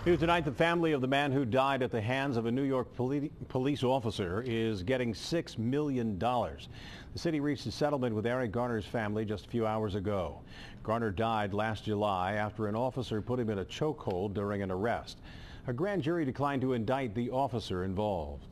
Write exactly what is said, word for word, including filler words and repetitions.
New tonight, the family of the man who died at the hands of a New York poli police officer is getting six million dollars. The city reached a settlement with Eric Garner's family just a few hours ago. Garner died last July after an officer put him in a chokehold during an arrest. A grand jury declined to indict the officer involved.